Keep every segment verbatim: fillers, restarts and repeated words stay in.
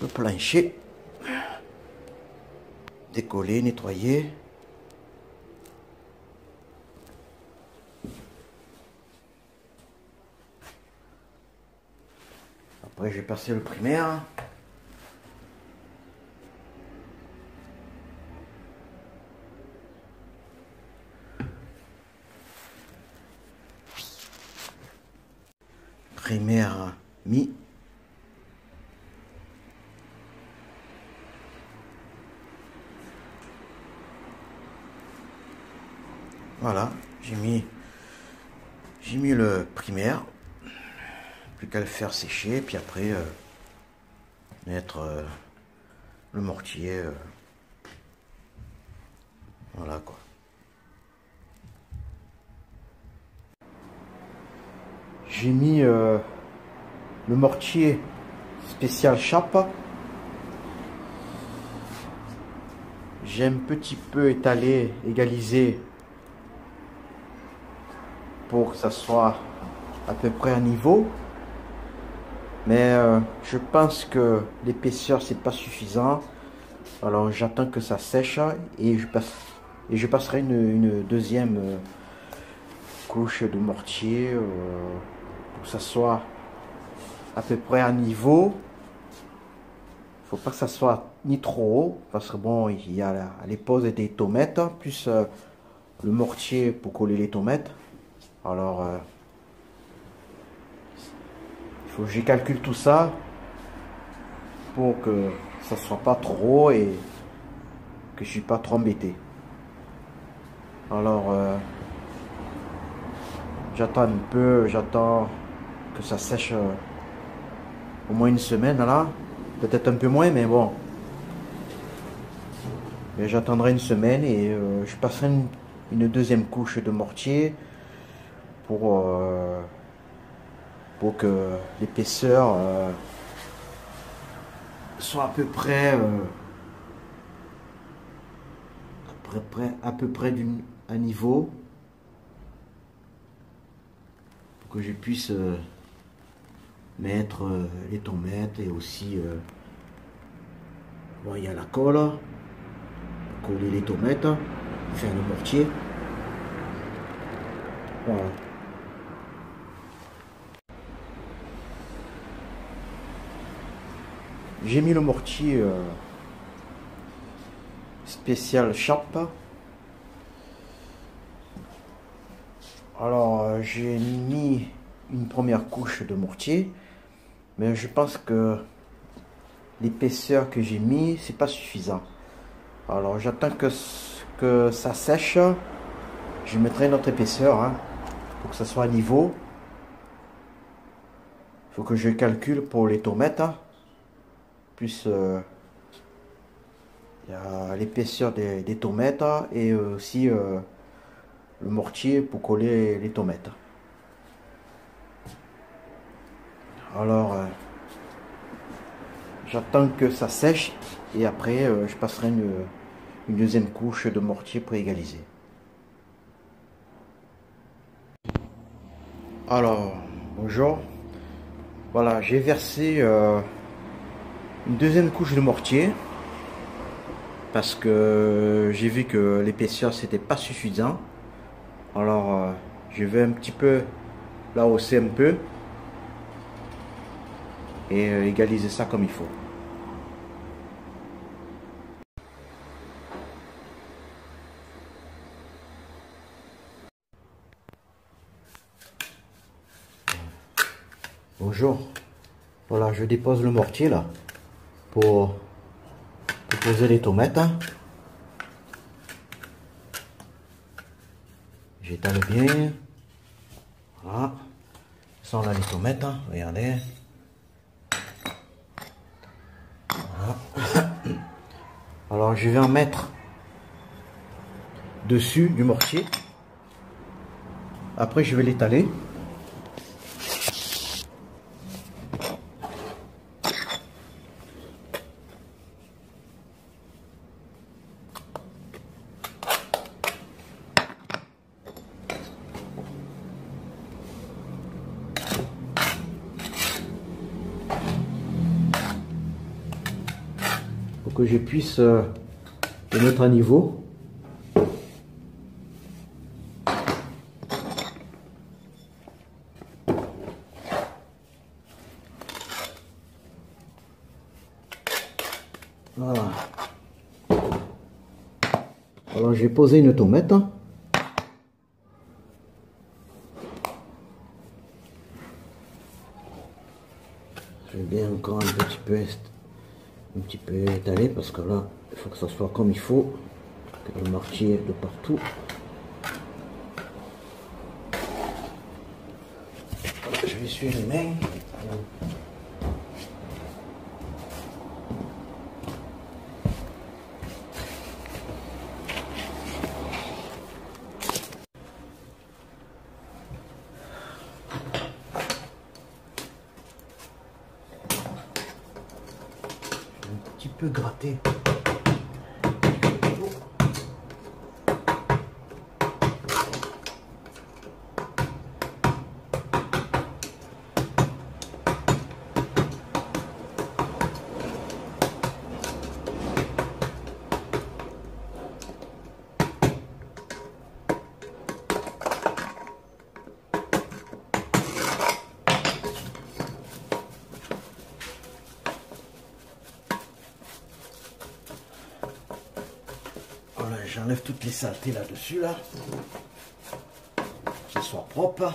le plancher. Décoller, nettoyer. Après, je vais passer le primaire. Primaire mis. Voilà, j'ai mis j'ai mis le primaire. Plus qu'à le faire sécher, puis après euh, mettre euh, le mortier. Euh, voilà quoi. J'ai mis euh, le mortier spécial chape. J'ai un petit peu étalé, égalisé pour que ça soit à peu près à niveau. Mais euh, je pense que l'épaisseur c'est pas suffisant. Alors j'attends que ça sèche et je passe et je passerai une, une deuxième euh, couche de mortier euh, pour que ça soit à peu près à niveau. Faut pas que ça soit ni trop haut parce que bon, il y a les poses des tomates plus euh, le mortier pour coller les tomates. Alors euh, il faut que je calcule tout ça pour que ça soit pas trop haut et que je suis pas trop embêté. Alors euh, j'attends un peu, j'attends que ça sèche euh, au moins une semaine là, peut-être un peu moins, mais bon. Mais j'attendrai une semaine et euh, je passerai une, une deuxième couche de mortier pour euh, pour que l'épaisseur euh, soit à peu près euh, à peu près à peu près d'une à niveau pour que je puisse euh, mettre euh, les tomates et aussi euh, bon, il y a la colle pour coller les tomates, faire le mortier. Voilà. J'ai mis le mortier euh, spécial chape. Alors euh, j'ai mis une première couche de mortier, mais je pense que l'épaisseur que j'ai mis c'est pas suffisant. Alors j'attends que, que ça sèche. Je mettrai une autre épaisseur hein, pour que ça soit à niveau. Il faut que je calcule pour les tomates. Hein. Plus euh, il y a l'épaisseur des, des tomates et aussi euh, le mortier pour coller les tomates. Alors euh, j'attends que ça sèche et après euh, je passerai une, une deuxième couche de mortier pour égaliser. Alors bonjour, voilà, j'ai versé euh, une deuxième couche de mortier parce que j'ai vu que l'épaisseur c'était pas suffisant. Alors euh, je vais un petit peu la hausser un peu et euh, égaliser ça comme il faut. Bonjour, voilà, je dépose le mortier là pour, pour poser les tomates. Hein. J'étale bien. Voilà. Ça, on a les tomates. Hein. Regardez. Voilà. Alors, je vais en mettre dessus du mortier. Après, je vais l'étaler. pour que je puisse euh, le mettre à niveau. Voilà. Alors j'ai posé une tomate. Je vais bien encore un petit peu un petit peu étaler parce que là il faut que ça soit comme il faut, que le martier de partout. Je vais essuyer les mains. Un petit peu gratter. Voilà, j'enlève toutes les saletés là-dessus, là. Qu'ils soient propres.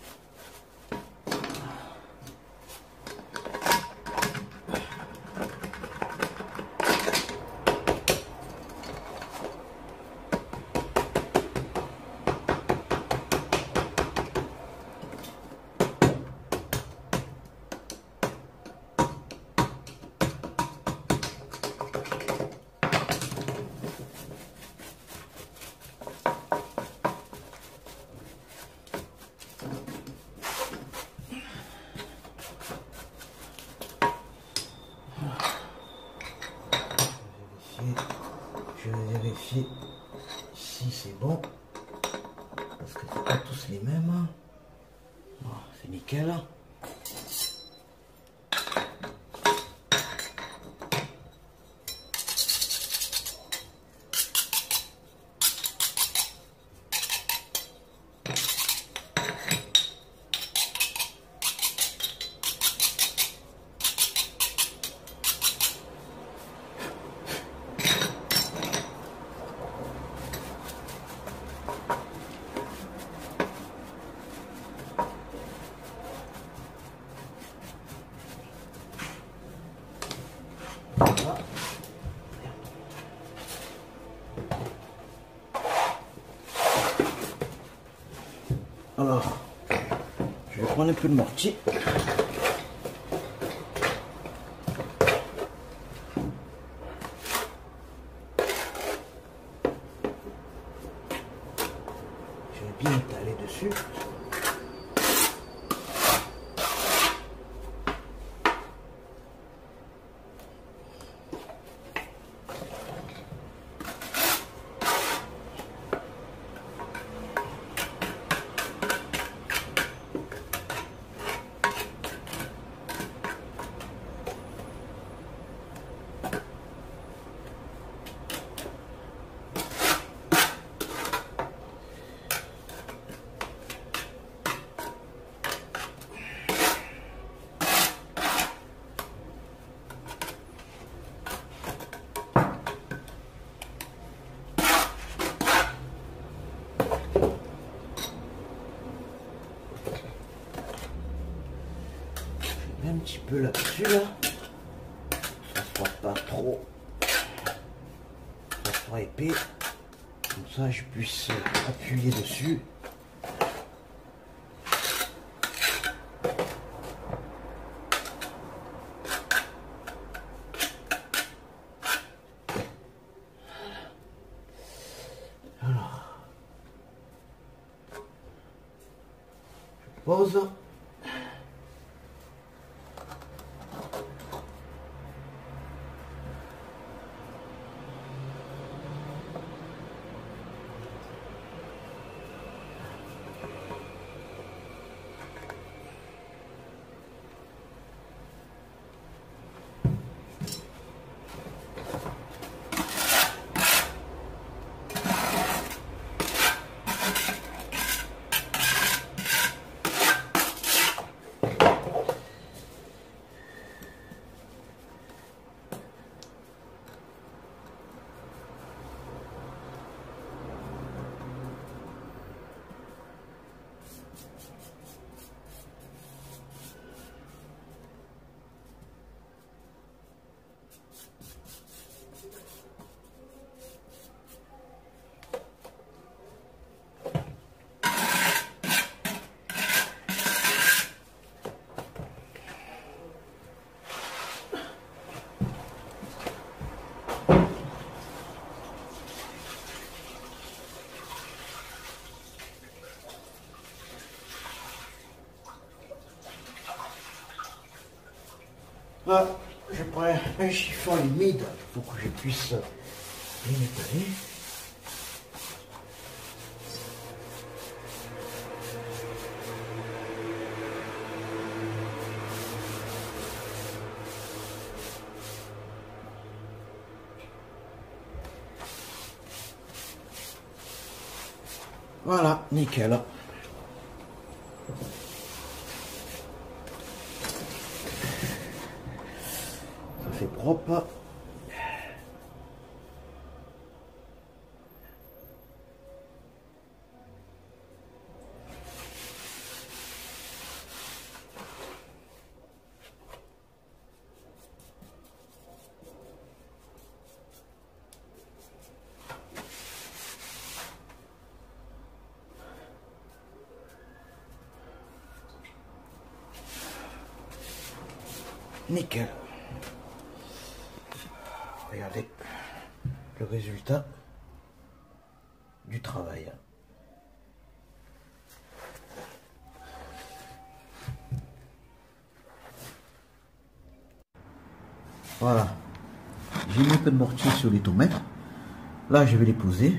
Je vais vérifier si c'est bon, parce que c'est pas tous les mêmes. Oh, c'est nickel. Alors, je vais prendre un peu de mortier. Je vais bien étaler dessus. Un petit peu là-dessus, là. Ça soit pas trop, ça soit épais. Comme ça, je puisse appuyer dessus. Alors, je pose. Là, je prends un chiffon humide pour que je puisse bien étaler. Voilà, nickel. Ça fait propre. Nickel. Regardez le résultat du travail. Voilà. J'ai mis un peu de mortier sur les tomates. Là, je vais les poser.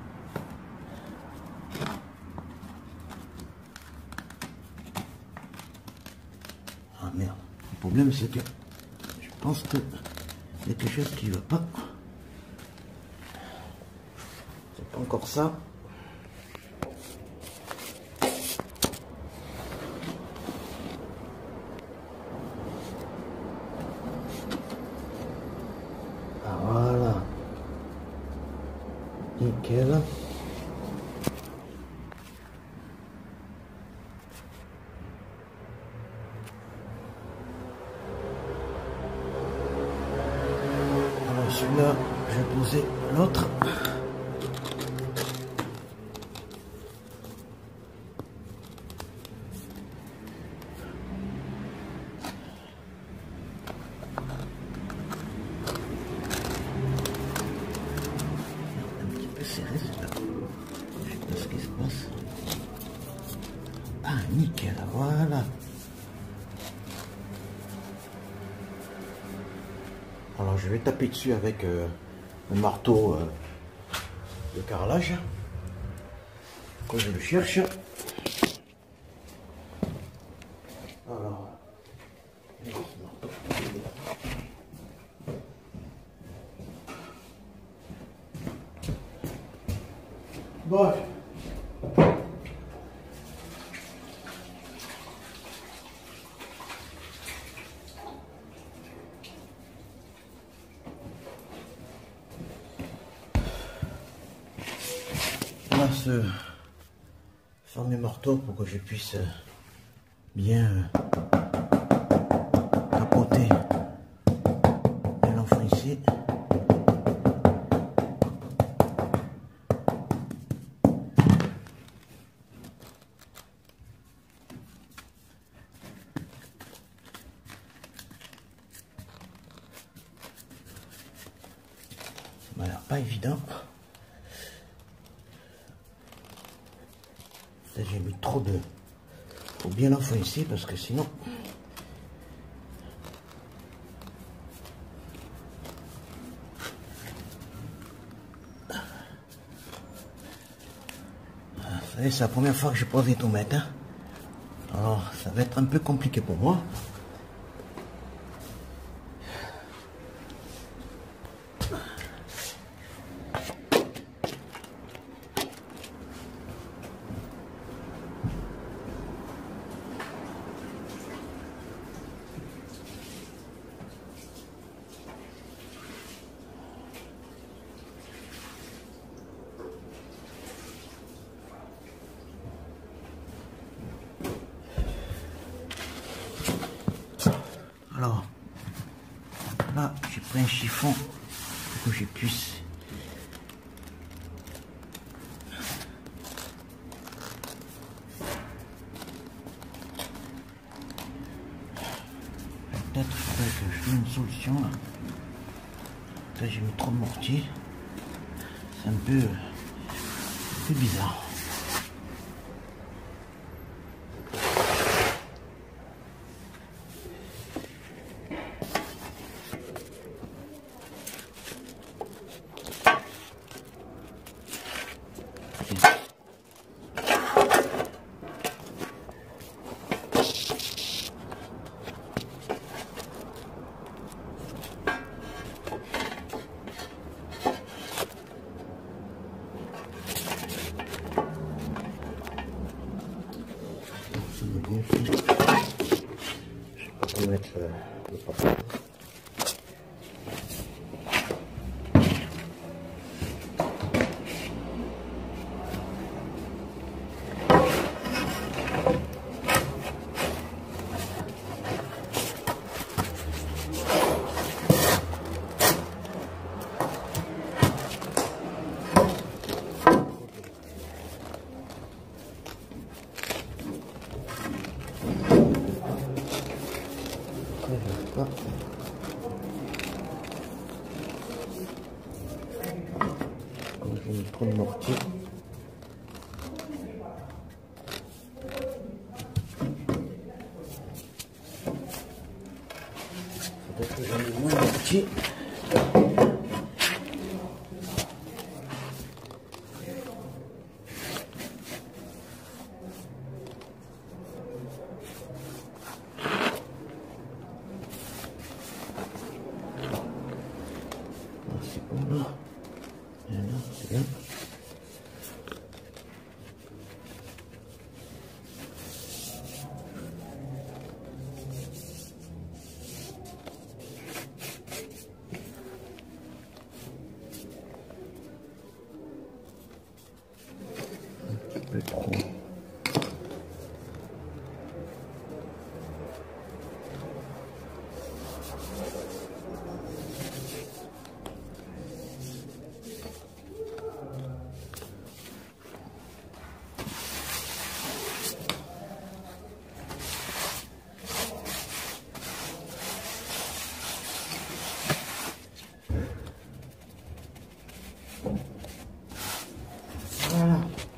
Ah merde. Le problème, c'est que je pense que il y a quelque chose qui ne va pas. C'est pas encore ça. Ah voilà. Nickel. Celui-là, je vais poser l'autre. Un petit peu serré, c'est là. Je sais pas ce qui se passe. Ah, nickel, voilà. Alors je vais taper dessus avec euh, le marteau euh, de carrelage. Quand je le cherche. Alors. Bon. Ce fameux marteau pour que je puisse bien tapoter l'enfant ici. Ça m'a l'air pas évident. J'ai mis trop de... Faut bien l'enfant ici parce que sinon... Vous savez, c'est la première fois que je pose des tomates. Hein. Alors, ça va être un peu compliqué pour moi. Alors, là, j'ai pris un chiffon pour que je puisse peut-être faudrait que je trouve une solution là. Là, j'ai mis trop de mortier. C'est un peu, un peu bizarre. bien fait. Je sais pas comment mettre euh, le papier. Là. Comme je vais me prendre le mortier. Faudrait que j'en ai moins de mortier. C'est bon là. Voilà, c'est bien. Un petit peu trop. Voilà.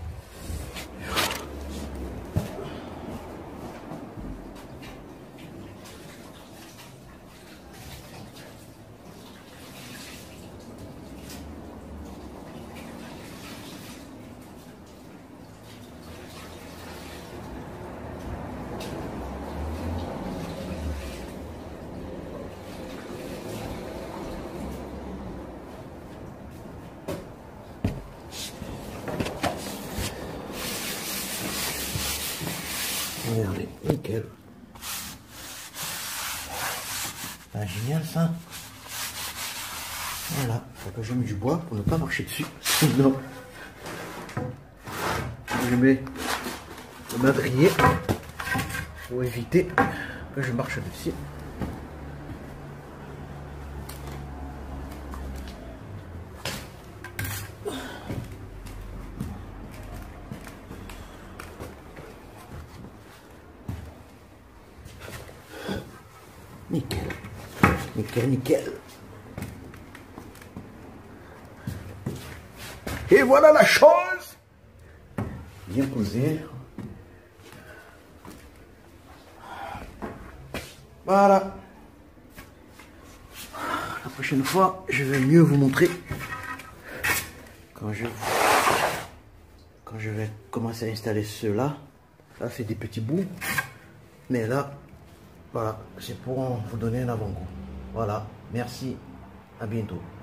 Regardez, nickel. Ah, génial ça. Voilà, faut que je mette du bois pour ne pas marcher dessus. Sinon, je mets le madrier pour éviter que je marche dessus. Nickel, nickel, nickel. Et voilà la chose bien posée. Voilà. La prochaine fois, je vais mieux vous montrer quand je quand je vais commencer à installer ceux-là. Ça fait des petits bouts, mais là, voilà, c'est pour vous donner un avant-goût. Voilà, merci, à bientôt.